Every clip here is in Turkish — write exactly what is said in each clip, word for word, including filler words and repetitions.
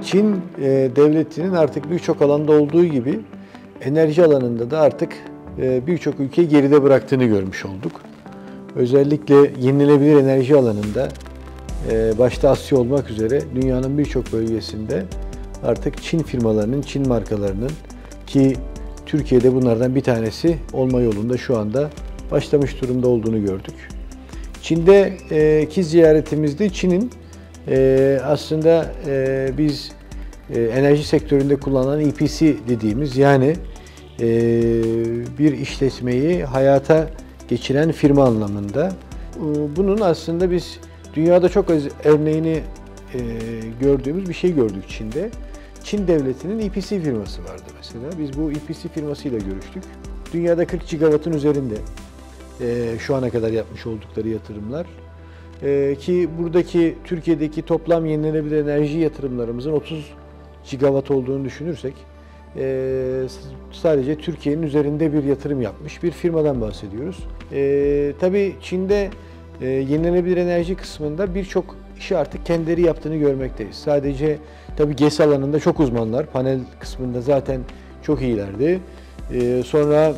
Çin e, devletinin artık birçok alanda olduğu gibi enerji alanında da artık e, birçok ülkeyi geride bıraktığını görmüş olduk. Özellikle yenilenebilir enerji alanında e, başta Asya olmak üzere dünyanın birçok bölgesinde artık Çin firmalarının, Çin markalarının ki Türkiye'de bunlardan bir tanesi olma yolunda şu anda başlamış durumda olduğunu gördük. Çin'deki ziyaretimizde Çin'in e, aslında e, biz e, enerji sektöründe kullanılan E P C dediğimiz yani e, bir işletmeyi hayata geçiren firma anlamında. Bunun aslında biz dünyada çok az örneğini e, gördüğümüz bir şey gördük Çin'de. Çin devletinin E P C firması vardı mesela. Biz bu E P C firmasıyla görüştük. Dünyada kırk gigawattın üzerinde e, şu ana kadar yapmış oldukları yatırımlar. E, ki buradaki Türkiye'deki toplam yenilenebilir enerji yatırımlarımızın otuz gigawatt olduğunu düşünürsek e, sadece Türkiye'nin üzerinde bir yatırım yapmış bir firmadan bahsediyoruz. E, tabii Çin'de e, yenilenebilir enerji kısmında birçok işi artık kendileri yaptığını görmekteyiz. Sadece tabii G E S alanında çok uzmanlar, panel kısmında zaten çok iyilerdi. E, sonra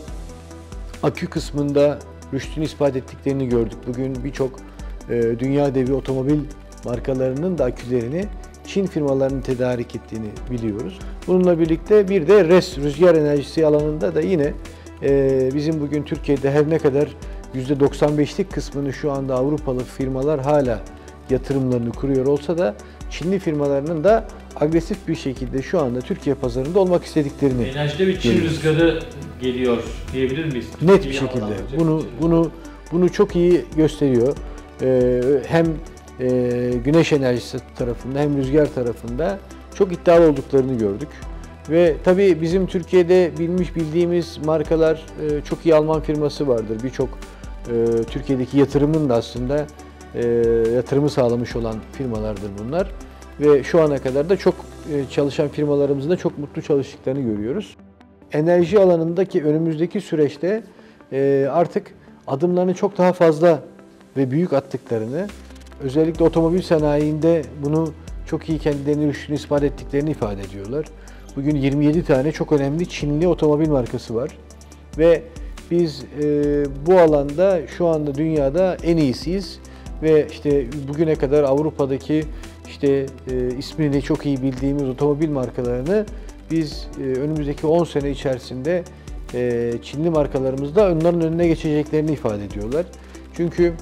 akü kısmında rüştünü ispat ettiklerini gördük. Bugün birçok e, dünya devi otomobil markalarının da akülerini Çin firmalarının tedarik ettiğini biliyoruz. Bununla birlikte bir de R E S, rüzgar enerjisi alanında da yine e, bizim bugün Türkiye'de her ne kadar yüzde doksan beşlik kısmını şu anda Avrupalı firmalar hala yatırımlarını kuruyor olsa da Çinli firmalarının da agresif bir şekilde şu anda Türkiye pazarında olmak istediklerini enerjide bir Çin görüyoruz. Rüzgarı geliyor diyebilir miyiz? Net bir şekilde. Bunu bunu bunu çok iyi gösteriyor. Ee, hem e, güneş enerjisi tarafında hem rüzgar tarafında çok iddialı olduklarını gördük. Ve tabii bizim Türkiye'de bilmiş bildiğimiz markalar e, çok iyi Alman firması vardır. Birçok e, Türkiye'deki yatırımın da aslında e, yatırımı sağlamış olan firmalardır bunlar. Ve şu ana kadar da çok e, çalışan firmalarımızın da çok mutlu çalıştıklarını görüyoruz. Enerji alanındaki önümüzdeki süreçte e, artık adımlarını çok daha fazla ve büyük attıklarını, özellikle otomobil sanayinde bunu çok iyi kendilerini rüştünü ispat ettiklerini ifade ediyorlar. Bugün yirmi yedi tane çok önemli Çinli otomobil markası var ve biz e, bu alanda şu anda dünyada en iyisiyiz ve işte bugüne kadar Avrupa'daki işte e, ismini de çok iyi bildiğimiz otomobil markalarını biz e, önümüzdeki on sene içerisinde e, Çinli markalarımızda onların önüne geçeceklerini ifade ediyorlar. Çünkü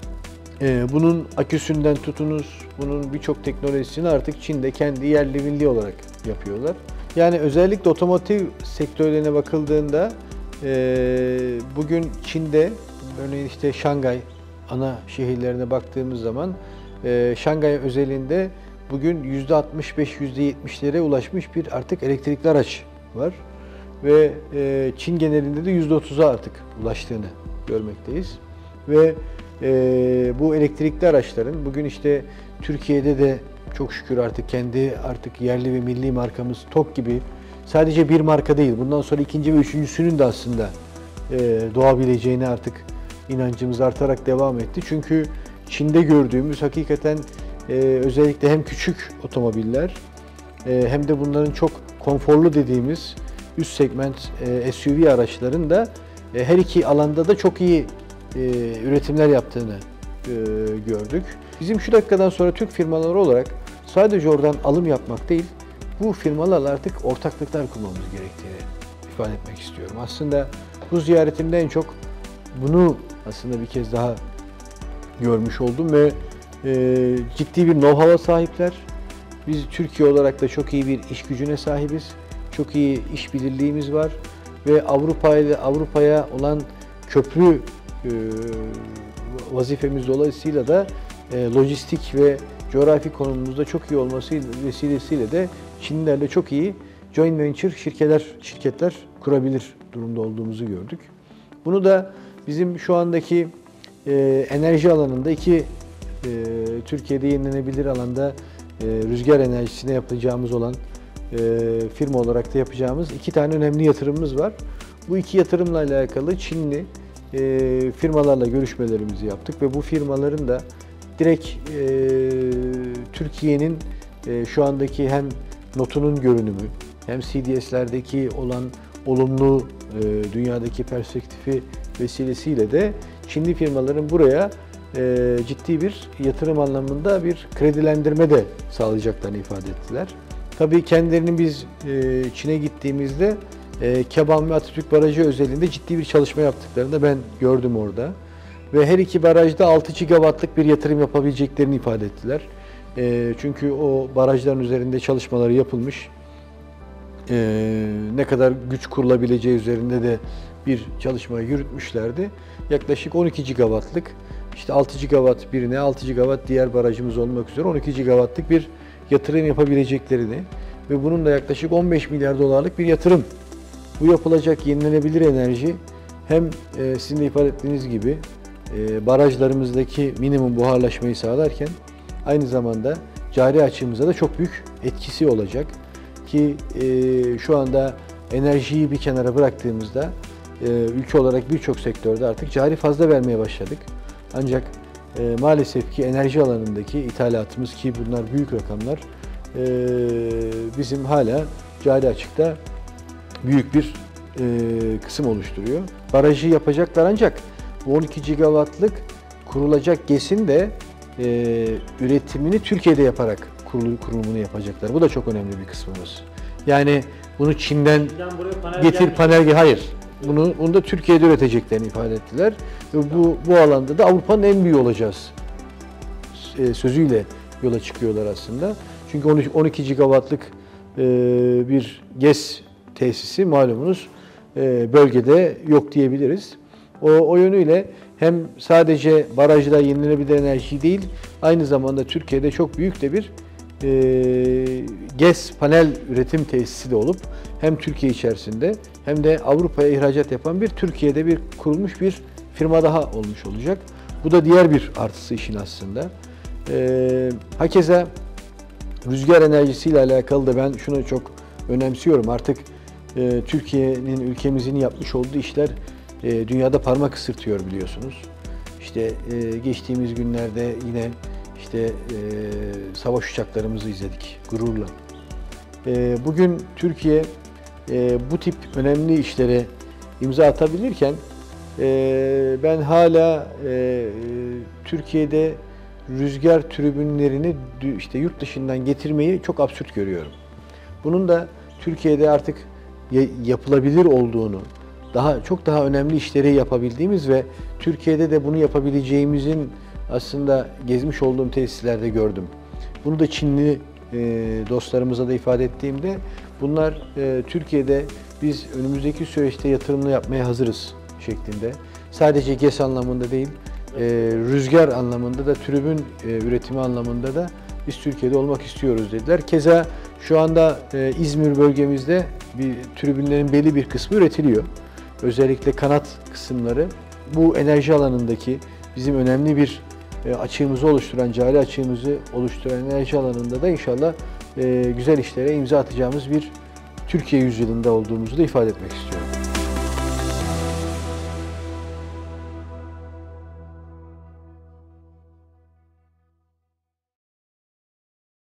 e, bunun aküsünden tutunuz, bunun birçok teknolojisini artık Çin'de kendi yerli milli olarak yapıyorlar. Yani özellikle otomotiv sektörlerine bakıldığında e, bugün Çin'de örneğin işte Şangay ana şehirlerine baktığımız zaman e, Şangay özelinde bugün yüzde altmış beş yüzde yetmişlere ulaşmış bir artık elektrikli araç var ve e, Çin genelinde de yüzde otuza artık ulaştığını görmekteyiz ve e, bu elektrikli araçların bugün işte Türkiye'de de çok şükür artık kendi artık yerli ve milli markamız TOG gibi sadece bir marka değil, bundan sonra ikinci ve üçüncüsünün de aslında e, doğabileceğine artık inancımız artarak devam etti. Çünkü Çin'de gördüğümüz hakikaten e, özellikle hem küçük otomobiller e, hem de bunların çok konforlu dediğimiz üst segment e, S U V araçların da e, her iki alanda da çok iyi e, üretimler yaptığını e, gördük. Bizim şu dakikadan sonra Türk firmaları olarak sadece oradan alım yapmak değil, bu firmalarla artık ortaklıklar kurmamız gerektiğini ifade etmek istiyorum. Aslında bu ziyaretimde en çok bunu aslında bir kez daha görmüş oldum ve e, ciddi bir know-how'a sahipler. Biz Türkiye olarak da çok iyi bir iş gücüne sahibiz. Çok iyi iş birliğimiz var ve Avrupa ile Avrupa'ya olan köprü e, vazifemiz dolayısıyla da e, lojistik ve coğrafi konumumuzda çok iyi olması vesilesiyle de Çinlilerle çok iyi joint venture şirketler şirketler kurabilir durumda olduğumuzu gördük. Bunu da bizim şu andaki e, enerji alanında iki e, Türkiye'de yenilenebilir alanda e, rüzgar enerjisine yapacağımız olan e, firma olarak da yapacağımız iki tane önemli yatırımımız var. Bu iki yatırımla alakalı Çinli e, firmalarla görüşmelerimizi yaptık ve bu firmaların da direkt e, Türkiye'nin e, şu andaki hem notunun görünümü, hem C D S'lerdeki olan olumlu e, dünyadaki perspektifi vesilesiyle de Çinli firmaların buraya e, ciddi bir yatırım anlamında bir kredilendirme de sağlayacaklarını ifade ettiler. Tabii kendilerinin biz e, Çin'e gittiğimizde e, Keban ve Atatürk Barajı özelinde ciddi bir çalışma yaptıklarını da ben gördüm orada. Ve her iki barajda altı gigawattlık bir yatırım yapabileceklerini ifade ettiler. E, çünkü o barajların üzerinde çalışmaları yapılmış. E, ne kadar güç kurulabileceği üzerinde de bir çalışma yürütmüşlerdi. Yaklaşık on iki gigawattlık, işte altı gigawatt birine, altı gigawatt diğer barajımız olmak üzere on iki gigawattlık bir yatırım yapabileceklerini ve bunun da yaklaşık on beş milyar dolarlık bir yatırım. Bu yapılacak yenilenebilir enerji hem e, sizin de ifade ettiğiniz gibi e, barajlarımızdaki minimum buharlaşmayı sağlarken aynı zamanda cari açığımıza da çok büyük etkisi olacak. Ki e, şu anda enerjiyi bir kenara bıraktığımızda e, ülke olarak birçok sektörde artık cari fazla vermeye başladık. Ancak e, maalesef ki enerji alanındaki ithalatımız, ki bunlar büyük rakamlar, e, bizim hala cari açıkta büyük bir e, kısım oluşturuyor. Barajı yapacaklar ancak bu on iki gigawattlık kurulacak GES'in de e, üretimini Türkiye'de yaparak kurulumunu yapacaklar. Bu da çok önemli bir kısmımız. Yani bunu Çin'den, Çin'den panel getir gelmiş. panel hayır. Bunu, bunu da Türkiye'de üreteceklerini ifade ettiler. Ve bu, bu alanda da Avrupa'nın en büyüğü olacağız e, sözüyle yola çıkıyorlar aslında. Çünkü on iki gigawattlık e, bir GES tesisi malumunuz e, bölgede yok diyebiliriz. O, o yönüyle hem sadece barajda yenilenebilir enerji değil, aynı zamanda Türkiye'de çok büyük de bir e, GES panel üretim tesisi de olup hem Türkiye içerisinde hem de Avrupa'ya ihracat yapan bir Türkiye'de bir kurulmuş bir firma daha olmuş olacak. Bu da diğer bir artısı işin aslında. E, hakeza rüzgar enerjisiyle alakalı da ben şunu çok önemsiyorum. Artık e, Türkiye'nin, ülkemizin yapmış olduğu işler e, dünyada parmak ısırtıyor biliyorsunuz. İşte e, geçtiğimiz günlerde yine işte e, savaş uçaklarımızı izledik gururla. E, bugün Türkiye e, bu tip önemli işlere imza atabilirken e, ben hala e, Türkiye'de rüzgar tribünlerini işte yurt dışından getirmeyi çok absürt görüyorum. Bunun da Türkiye'de artık yapılabilir olduğunu, daha çok daha önemli işleri yapabildiğimiz ve Türkiye'de de bunu yapabileceğimizin aslında gezmiş olduğum tesislerde gördüm. Bunu da Çinli e, dostlarımıza da ifade ettiğimde bunlar e, Türkiye'de biz önümüzdeki süreçte yatırımını yapmaya hazırız şeklinde. Sadece GES anlamında değil, e, rüzgar anlamında da, tribün e, üretimi anlamında da biz Türkiye'de olmak istiyoruz dediler. Keza şu anda e, İzmir bölgemizde bir tribünlerin belli bir kısmı üretiliyor. Özellikle kanat kısımları bu enerji alanındaki bizim önemli bir e, açığımızı oluşturan, cari açığımızı oluşturan enerji alanında da inşallah e, güzel işlere imza atacağımız bir Türkiye yüzyılında olduğumuzu da ifade etmek istiyorum.